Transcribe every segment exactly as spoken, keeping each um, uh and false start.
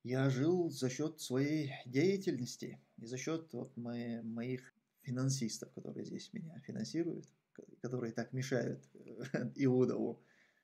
Я жил за счет своей деятельности и за счет вот мо моих финансистов, которые здесь меня финансируют, ко которые так мешают Иудову.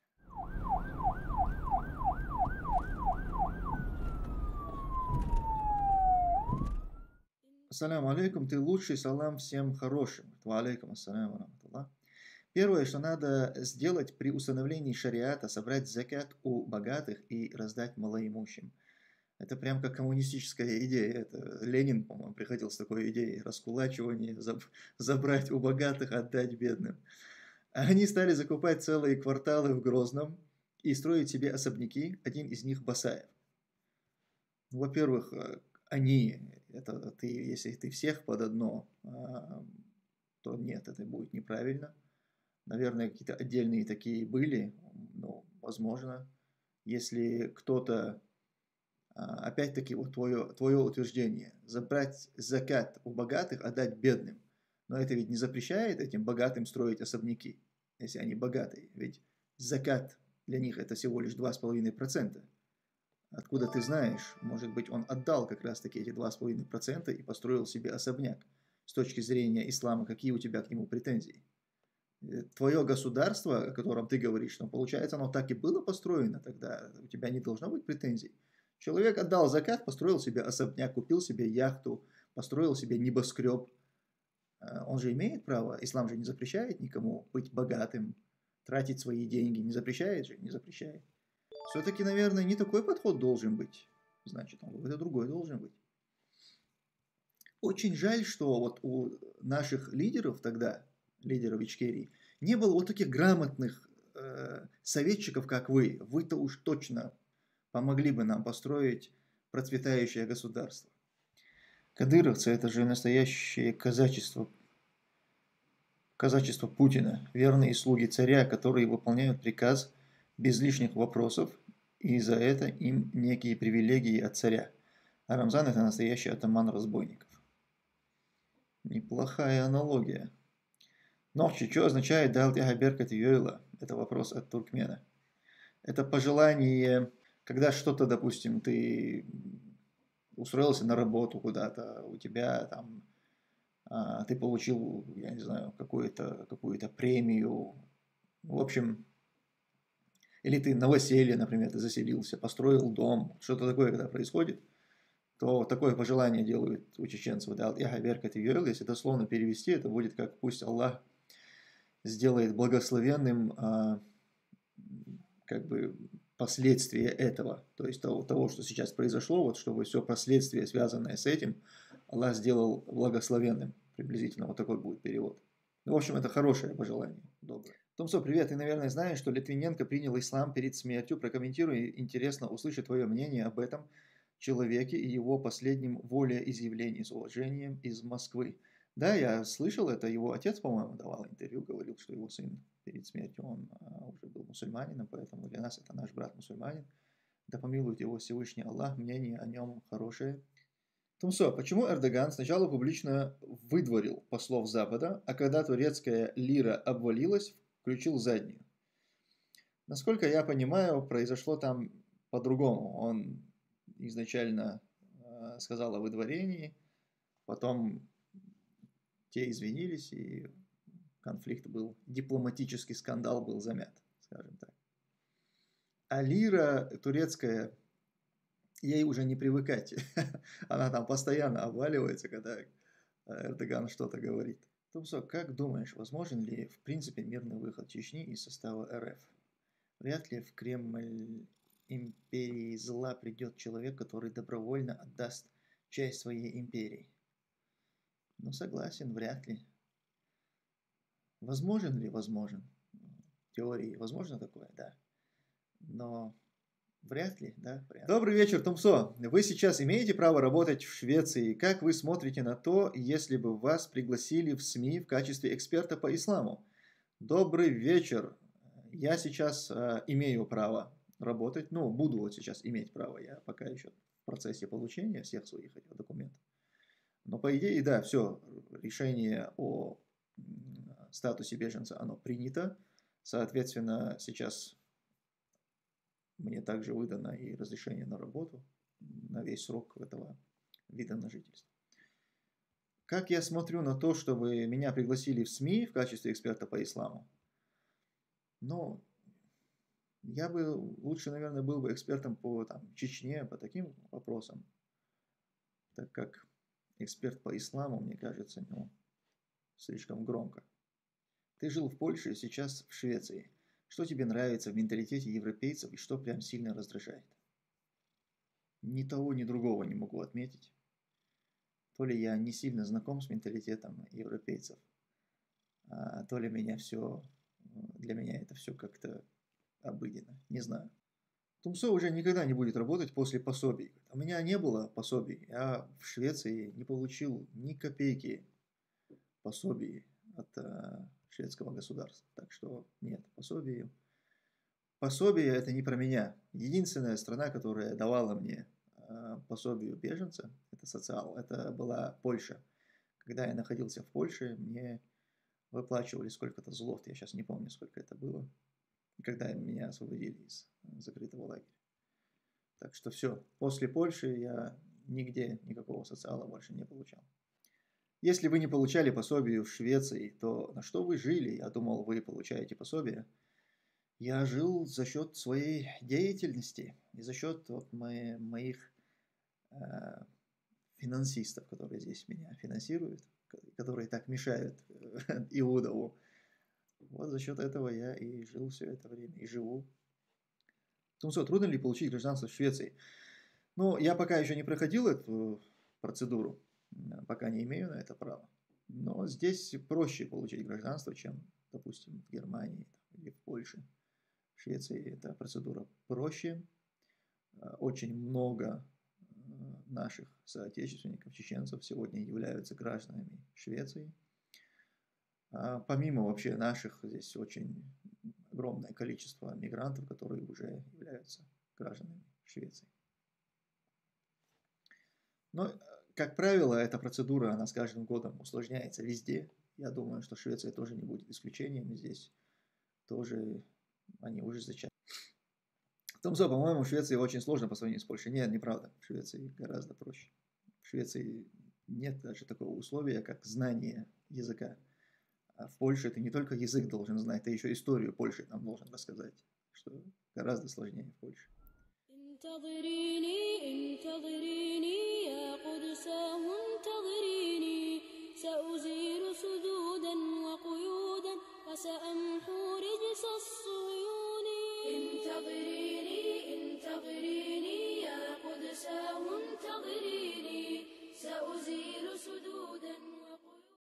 Ассаляму алейкум, ты лучший, салам всем хорошим. Ва алейкум ассалям ва рахматуллах. Первое, что надо сделать при установлении шариата, собрать закят у богатых и раздать малоимущим. Это прям как коммунистическая идея. Это Ленин, по-моему, приходил с такой идеей раскулачивания, заб- забрать у богатых, отдать бедным. А они стали закупать целые кварталы в Грозном и строить себе особняки, один из них Басаев. Ну, во-первых, э, они, это ты, если ты всех под одно, а, то нет, это будет неправильно. Наверное, какие-то отдельные такие были, ну, возможно. Если кто-то, а, опять-таки, вот твое, твое утверждение, забрать закат у богатых, отдать бедным. Но это ведь не запрещает этим богатым строить особняки, если они богатые. Ведь закат для них это всего лишь два с половиной процента. Откуда ты знаешь, может быть, он отдал как раз-таки эти два с половиной процента и построил себе особняк. С точки зрения ислама, какие у тебя к нему претензии? Э, Твое государство, о котором ты говоришь, ну, получается, оно так и было построено тогда, у тебя не должно быть претензий. Человек отдал закат, построил себе особняк, купил себе яхту, построил себе небоскреб. Э, Он же имеет право, ислам же не запрещает никому быть богатым, тратить свои деньги, не запрещает же, не запрещает. Все-таки, наверное, не такой подход должен быть. Значит, он какой-то другой должен быть. Очень жаль, что вот у наших лидеров тогда, лидеров Ичкерии, не было вот таких грамотных э, советчиков, как вы. Вы-то уж точно помогли бы нам построить процветающее государство. Кадыровцы – это же настоящее казачество, казачество Путина, верные слуги царя, которые выполняют приказ без лишних вопросов, и за это им некие привилегии от царя. А Рамзан – это настоящий атаман разбойников. Неплохая аналогия. Нохчи, что означает «Далтяга беркат йойла»? Это вопрос от туркмена. Это пожелание, когда что-то, допустим, ты устроился на работу куда-то, у тебя там, а, ты получил, я не знаю, какую-то какую-то премию, в общем, или ты новоселье, например, ты заселился, построил дом, что-то такое, когда происходит, то такое пожелание делают у чеченцев. «Далтяга беркат йойла», если дословно перевести, это будет как «пусть Аллах сделает благословенным а, как бы последствия этого, то есть того, того, что сейчас произошло, вот чтобы все последствия, связанные с этим, Аллах сделал благословенным. Приблизительно вот такой будет перевод. Ну, в общем, это хорошее пожелание, доброе. Томсо, привет, ты, наверное, знаешь, что Литвиненко принял ислам перед смертью. Прокомментируй, интересно услышать твое мнение об этом человеке и его последнем волеизъявлении. С уважением из Москвы. Да, я слышал это, его отец, по-моему, давал интервью, говорил, что его сын перед смертью, он а, уже был мусульманином, поэтому для нас это наш брат мусульманин. Да помилует его Всевышний Аллах, мнение о нем хорошее. Тумсо, почему Эрдоган сначала публично выдворил послов Запада, а когда турецкая лира обвалилась, включил заднюю? Насколько я понимаю, произошло там по-другому. Он изначально э, сказал о выдворении, потом те извинились, и конфликт был, дипломатический скандал был замят, скажем так. А лира турецкая, ей уже не привыкать. Она там постоянно обваливается, когда Эрдоган что-то говорит. Тумсо, как думаешь, возможен ли в принципе мирный выход Чечни из состава РФ? Вряд ли в Кремль империи зла придет человек, который добровольно отдаст часть своей империи. Ну, согласен, вряд ли. Возможен ли? Возможен. В теории возможно такое, да. Но вряд ли, да? Вряд. Добрый вечер, Тумсо. Вы сейчас имеете право работать в Швеции. Как вы смотрите на то, если бы вас пригласили в СМИ в качестве эксперта по исламу? Добрый вечер. Я сейчас э, имею право работать. Ну, буду вот сейчас иметь право. Я пока еще в процессе получения всех своих этих документов. Но по идее, да, все, решение о статусе беженца, оно принято. Соответственно, сейчас мне также выдано и разрешение на работу. на весь срок этого вида на жительство. Как я смотрю на то, чтобы меня пригласили в СМИ в качестве эксперта по исламу? Ну, я бы лучше, наверное, был бы экспертом по там, Чечне, по таким вопросам, так как эксперт по исламу, мне кажется, ну, слишком громко. Ты жил в Польше, сейчас в Швеции. Что тебе нравится в менталитете европейцев и что прям сильно раздражает? Ни того, ни другого не могу отметить. То ли я не сильно знаком с менталитетом европейцев, а то ли меня все, для меня это все как-то обыденно, не знаю. Тумсо уже никогда не будет работать после пособий. У меня не было пособий, я в Швеции не получил ни копейки пособий от э, шведского государства. Так что нет, пособий. Пособие это не про меня. Единственная страна, которая давала мне э, пособие беженца, это социал, это была Польша. Когда я находился в Польше, мне выплачивали сколько-то злот, я сейчас не помню, сколько это было, когда меня освободили из закрытого лагеря. Так что все, после Польши я нигде никакого социала больше не получал. Если вы не получали пособие в Швеции, то на что вы жили? Я думал, вы получаете пособие. Я жил за счет своей деятельности и за счет вот, мои, моих э, финансистов, которые здесь меня финансируют, которые так мешают э, Иудову. Вот за счет этого я и жил все это время, и живу. Тумсо, трудно ли получить гражданство в Швеции? Ну, я пока еще не проходил эту процедуру, пока не имею на это права. Но здесь проще получить гражданство, чем, допустим, в Германии или в Польше. В Швеции эта процедура проще. Очень много наших соотечественников, чеченцев, сегодня являются гражданами Швеции. А помимо вообще наших, здесь очень огромное количество мигрантов, которые уже являются гражданами Швеции. Но, как правило, эта процедура, она с каждым годом усложняется везде. Я думаю, что Швеция тоже не будет исключением. Здесь тоже они ужесточают. Томсо, по-моему, в Швеции очень сложно по сравнению с Польшей. Нет, неправда. В Швеции гораздо проще. В Швеции нет даже такого условия, как знание языка. А в Польше ты не только язык должен знать, ты еще историю Польши там должен рассказать, что гораздо сложнее в Польше. انتظريني انتظريني يا قدساه انتظريني